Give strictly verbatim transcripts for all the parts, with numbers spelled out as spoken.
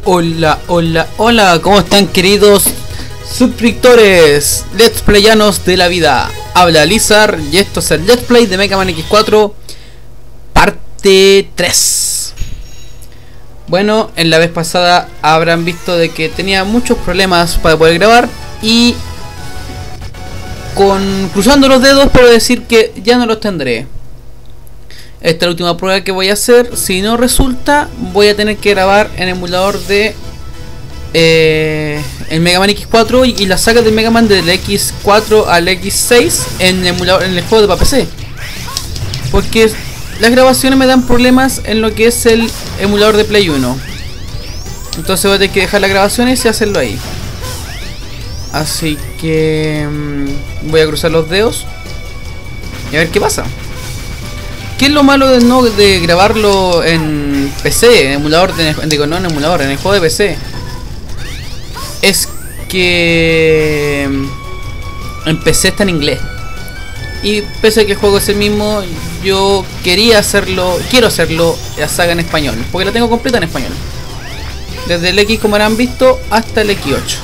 Hola, hola, hola, ¿cómo están, queridos suscriptores, let's playanos de la vida? Habla Lizard y esto es el Let's Play de Mega Man equis cuatro parte tres. Bueno, en la vez pasada habrán visto de que tenía muchos problemas para poder grabar y con cruzando los dedos puedo decir que ya no los tendré. Esta es la última prueba que voy a hacer. Si no resulta, voy a tener que grabar en emulador de eh, el Mega Man equis cuatro y, y la saga del Mega Man del equis cuatro al equis seis en, emulador, en el juego de para P C, porque las grabaciones me dan problemas en lo que es el emulador de Play uno. Entonces voy a tener que dejar las grabaciones y hacerlo ahí. Así que mmm, voy a cruzar los dedos y a ver qué pasa. ¿Qué es lo malo de no de grabarlo en P C, en emulador, de, digo, no en emulador, en el juego de P C? Es que en P C está en inglés. Y pese a que el juego es el mismo, yo quería hacerlo, quiero hacerlo la saga en español, porque la tengo completa en español. Desde el X, como habrán visto, hasta el equis ocho.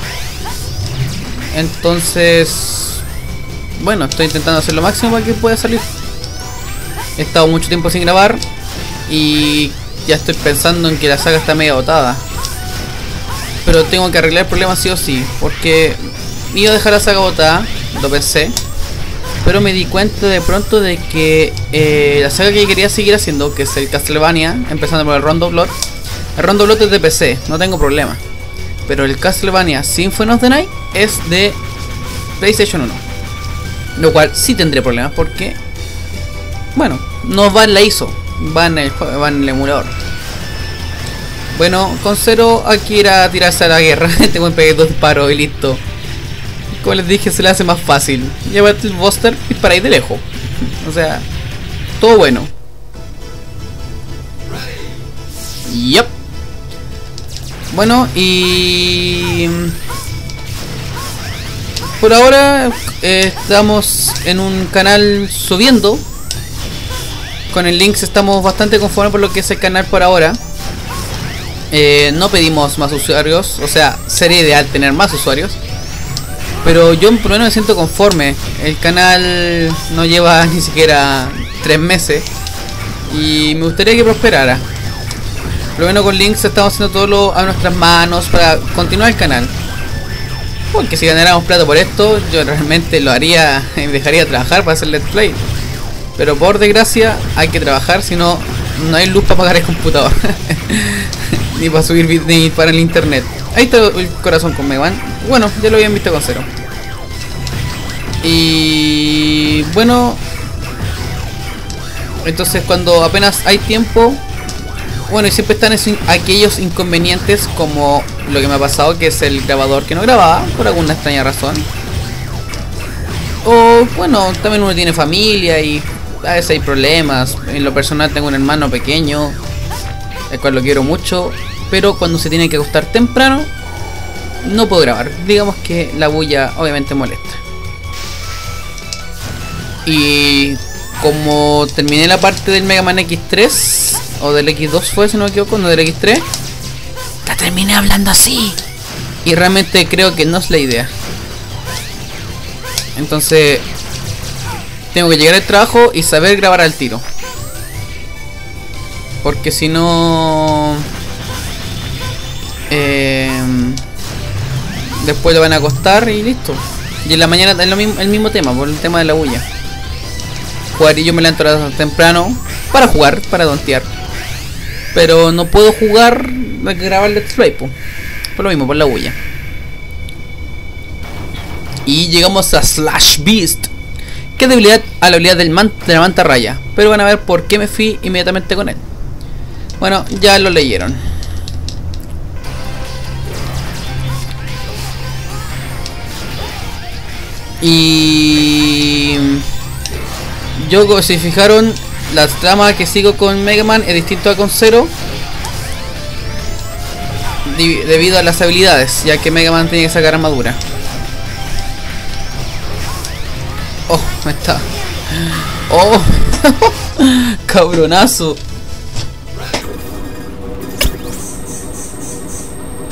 Entonces, bueno, estoy intentando hacer lo máximo para que pueda salir. He estado mucho tiempo sin grabar y ya estoy pensando en que la saga está medio agotada. Pero tengo que arreglar el problema sí o sí, porque iba a dejar la saga agotada, lo pensé. Pero me di cuenta de pronto de que eh, la saga que quería seguir haciendo, que es el Castlevania, empezando por el Rondo of Blood. El Rondo of Blood es de P C, no tengo problema. Pero el Castlevania Symphony of the Night es de PlayStation uno. Lo cual sí tendré problemas porque... bueno, no va en la I S O, va en el, va en el emulador. Bueno, con Zero aquí era a tirarse a la guerra. Tengo que pegar dos disparos y listo. Como les dije, se le hace más fácil. Llévate el Buster y para ir de lejos. O sea, todo bueno. Yep. Bueno, y... por ahora eh, estamos en un canal subiendo. Con el Lynx estamos bastante conformes por lo que es el canal por ahora. Eh, no pedimos más usuarios, o sea, sería ideal tener más usuarios. Pero yo por lo menos me siento conforme. El canal no lleva ni siquiera tres meses y me gustaría que prosperara. Por lo menos con Lynx estamos haciendo todo lo a nuestras manos para continuar el canal. Porque si ganáramos plata por esto, yo realmente lo haría y dejaría de trabajar para hacer Let's Play. Pero por desgracia hay que trabajar, si no, no hay luz para pagar el computador. Ni para subir ni para el internet. Ahí está el corazón con Mega Man. Bueno, ya lo habían visto con Zero. Y bueno, entonces cuando apenas hay tiempo, bueno, y siempre están esos, aquellos inconvenientes como lo que me ha pasado, que es el grabador que no grababa por alguna extraña razón. O bueno, también uno tiene familia y a veces hay problemas. En lo personal tengo un hermano pequeño, el cual lo quiero mucho, pero cuando se tiene que acostar temprano no puedo grabar. Digamos que la bulla obviamente molesta. Y como terminé la parte del Mega Man equis tres, o del equis dos fue, si no me equivoco, no del equis tres, la terminé hablando así. Y realmente creo que no es la idea. Entonces tengo que llegar al trabajo y saber grabar al tiro, porque si no eh, después lo van a acostar y listo. Y en la mañana es lo mismo, el mismo tema, por el tema de la bulla. Jugar y yo me levanto temprano para jugar, para dontear, pero no puedo jugar, grabar Let's Play po. Por lo mismo, por la bulla. Y llegamos a Slash Beast, que debilidad a la habilidad del man, de la mantarraya. Pero van a ver por qué me fui inmediatamente con él. Bueno, ya lo leyeron. Y yo, si fijaron, las tramas que sigo con Mega Man es distinto a con Zero, debido a las habilidades, ya que Mega Man tiene que sacar armadura. Oh, me está. Oh, cabronazo.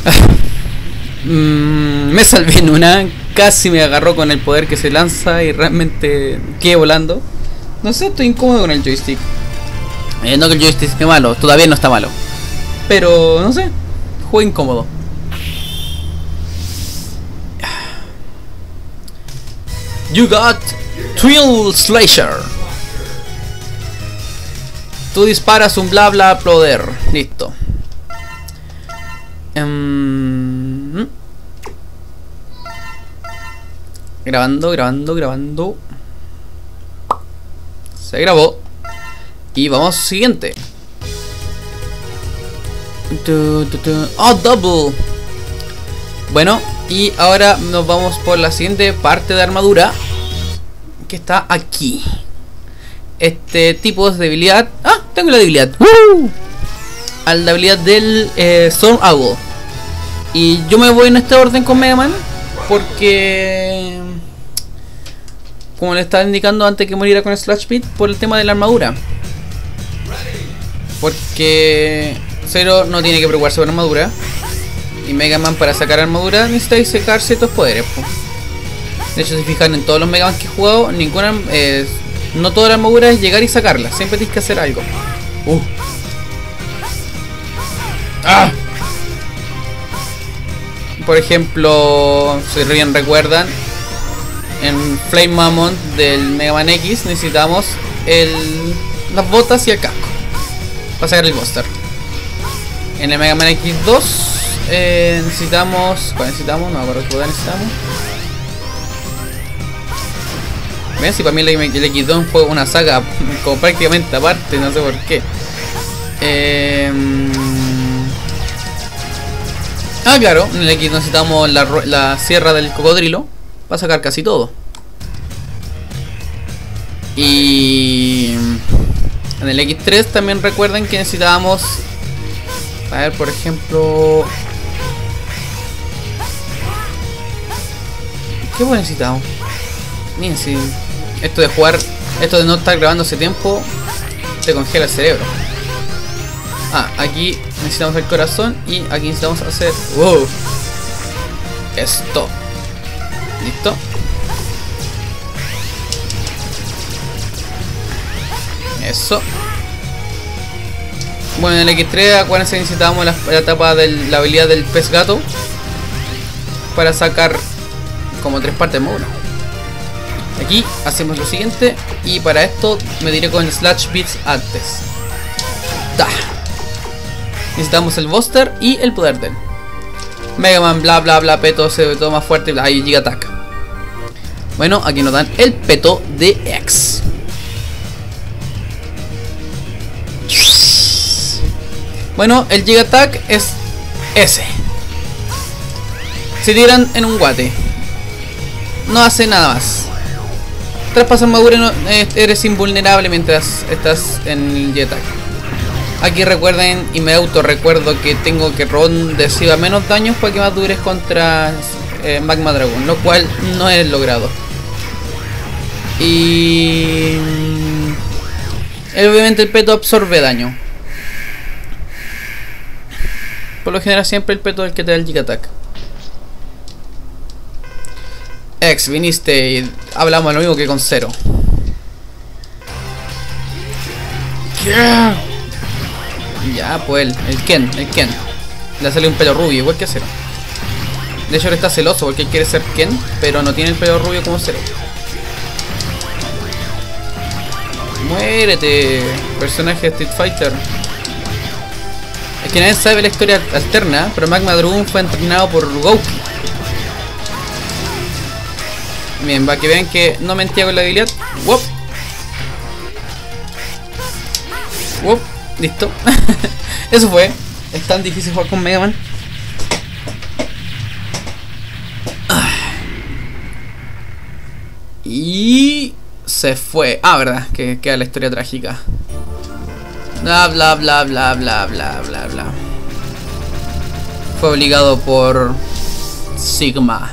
mm, me salvé en una. Casi me agarró con el poder que se lanza y realmente quedé volando. No sé, estoy incómodo con el joystick. Eh, no que el joystick esté malo, todavía no está malo. Pero no sé, juego incómodo. You got Thrill Slasher. Tú disparas un bla bla poder. Listo. Um, grabando, grabando, grabando. Se grabó. Y vamos siguiente. Oh, double. Bueno, y ahora nos vamos por la siguiente parte de armadura, que está aquí. Este tipo de debilidad. Ah, tengo la debilidad. ¡Woo! A la debilidad del eh, Storm Owl. Y yo me voy en este orden con Mega Man, porque, como le estaba indicando antes que muriera con Slash Beat, por el tema de la armadura. Porque Zero no tiene que preocuparse por armadura. Y Mega Man, para sacar armadura, necesita sacar ciertos poderes, po. De hecho, si fijan en todos los Mega Man que he jugado, ninguna, eh, no toda la armadura es llegar y sacarla. Siempre tienes que hacer algo. Uh. ¡Ah! Por ejemplo, si bien recuerdan, en Flame Mammoth del Mega Man X necesitamos el, las botas y el casco para sacar el Buster. En el Mega Man X dos eh, necesitamos... ¿Cuál necesitamos? No me acuerdo qué botas necesitamos. ¿Ven? Si para mí el, el X dos fue una saga como prácticamente aparte, no sé por qué. Eh, ah, claro, en el X necesitamos la, la sierra del cocodrilo para sacar casi todo. Y en el X tres también recuerden que necesitábamos, a ver, por ejemplo, ¿qué necesitamos? Miren, si esto de jugar, esto de no estar grabando hace tiempo, te congela el cerebro. Ah, aquí necesitamos el corazón y aquí necesitamos hacer... ¡Wow! Esto. ¿Listo? Eso. Bueno, en el X tres, acuérdense que necesitábamos la, la etapa de la habilidad del pez gato para sacar como tres partes de uno. Aquí hacemos lo siguiente y para esto me diré con Slash Beats antes. ¡Da! Necesitamos el Buster y el poder de él. Mega Man, bla bla bla, peto, se ve todo más fuerte, bla, ahí Giga Attack. Bueno, aquí nos dan el peto de X. Bueno, el Giga Attack es ese. Se tiran en un guate. No hace nada más. Traspasa armadura, no, eres invulnerable mientras estás en el Giga Attack. Aquí recuerden, y me auto recuerdo, que tengo que Ron reciba menos daños para que más dures contra eh, Magma Dragon, lo cual no es logrado. Y obviamente el peto absorbe daño. Por lo general siempre el peto es el que te da el Giga Attack. X, viniste y hablamos lo mismo que con Zero. Yeah. Ya, pues el, el Ken, el Ken. Le sale un pelo rubio, igual que a Zero. De hecho, él está celoso porque él quiere ser Ken, pero no tiene el pelo rubio como Zero. Muérete, personaje de Street Fighter. Es que nadie sabe la historia alterna, pero Magma Dragoon fue entrenado por Goku. Bien, para que vean que no mentía con la habilidad. Wop. Wop. Listo. Eso fue. Es tan difícil jugar con Mega Man. Ah. Y se fue. Ah, verdad, que queda la historia trágica. Bla bla bla bla bla bla bla bla. Fue obligado por Sigma.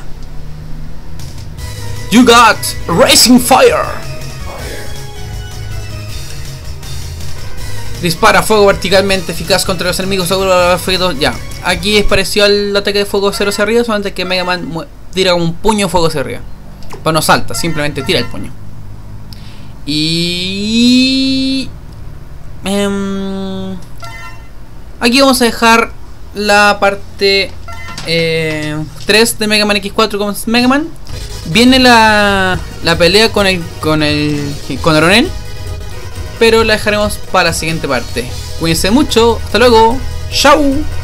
You got Racing Fire. Dispara fuego verticalmente eficaz contra los enemigos, seguro efectos. Ya, aquí es parecido al ataque de fuego cero hacia arriba, solamente que Mega Man tira como un puño de fuego hacia arriba. Pero no salta, simplemente tira el puño. Y... Um, aquí vamos a dejar la parte eh, tres de Mega Man equis cuatro con Mega Man. Viene la, la pelea con el con el con Aronen, pero la dejaremos para la siguiente parte. Cuídense mucho, hasta luego, chao.